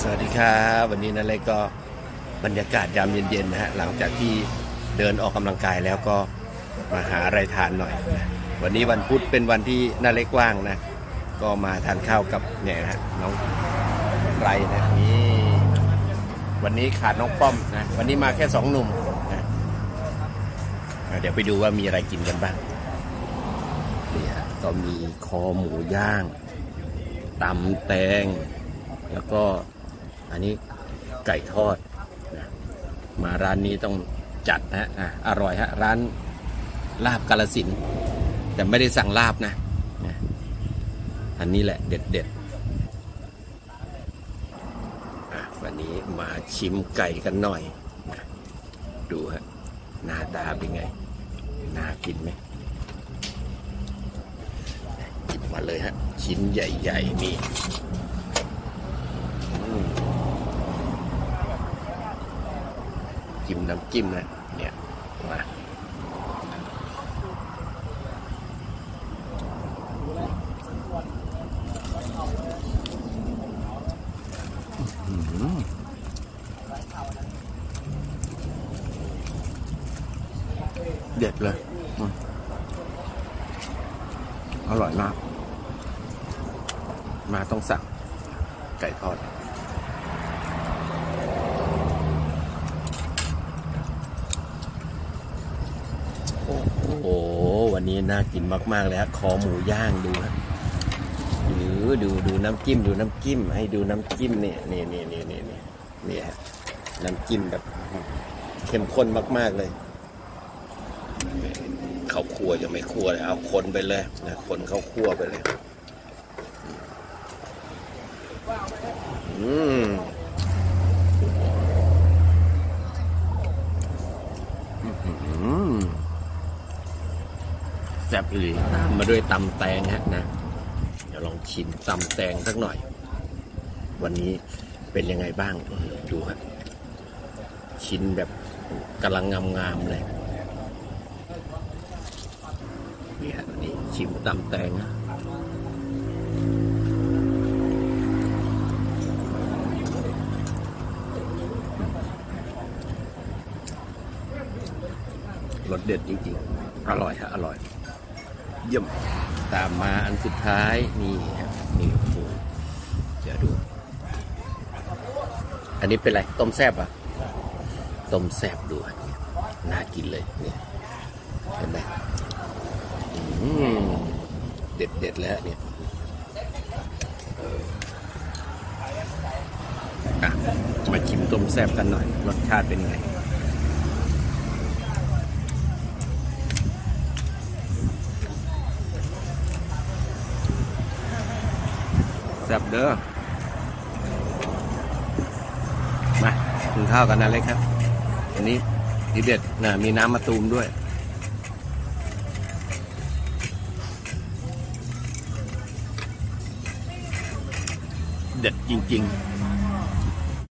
สวัสดีครับวันนี้นะเล็กก็บรรยากาศยามเย็นๆนะฮะหลังจากที่เดินออกกำลังกายแล้วก็มาหาอะไรทานหน่อยนะวันนี้วันพุธเป็นวันที่นาเล็กว่างนะก็มาทานข้าวกับเนี่ยนะน้องไรนะนี่วันนี้ขาดน้องป้อมนะวันนี้มาแค่2 หนุ่มนะเดี๋ยวไปดูว่ามีอะไรกินกันบ้างนี่ฮะก็มีคอหมูย่างตำแตงแล้วก็อันนี้ไก่ทอดนะมาร้านนี้ต้องจัดนะอร่อยฮะร้านลาบกาฬสินธุ์แต่ไม่ได้สั่งลาบนะอันนี้แหละเด็ดวันนี้มาชิมไก่กันหน่อยนะดูฮะหน้าตาเป็นไงน่ากินไหมหยิบมาเลยฮะชิ้นใหญ่ๆนี่จิ้มน้ำจิ้มนะเนี่ยมาเด็ดเลยอร่อยมากมาต้องสั่งไก่ทอดโอ้วันนี้น่ากินมากๆเลยฮะคอหมูย่างดูฮะดูน้ำจิ้มให้ดูน้ำจิ้มนี่ฮะน้ำจิ้มแบบเข้มข้นมากๆเลยเขาคั่วยังไม่คั่วเลยเอาคนไปเลยนะคนเขาคั่วไปเลยแซ่บเลยตามมาด้วยตำแตงฮะนะเดี๋ยวลองชิมตำแตงสักหน่อยวันนี้เป็นยังไงบ้างดูฮะชิ้นแบบกำลังงามๆเลยนี่ฮะนี่ชิมตำแตงนะรสเด็ดจริงๆอร่อยฮะอร่อยเยี่ยมตามมาอันสุดท้ายนี่โอ้โหเดี๋ยวดูอันนี้เป็นอะไรต้มแซ่บอ่ะต้มแซ่บดูน่ากินเลยเนี่ยเห็นไหมเด็ดแล้วเนี่ยมาชิมต้มแซ่บกันหน่อยรสชาติเป็นไงแซ่บเด้อมากินข้าวกันนะเล็กครับอันนี้ดีเด็ดนะมีน้ำมะตูมด้วยเด็ดจริงๆ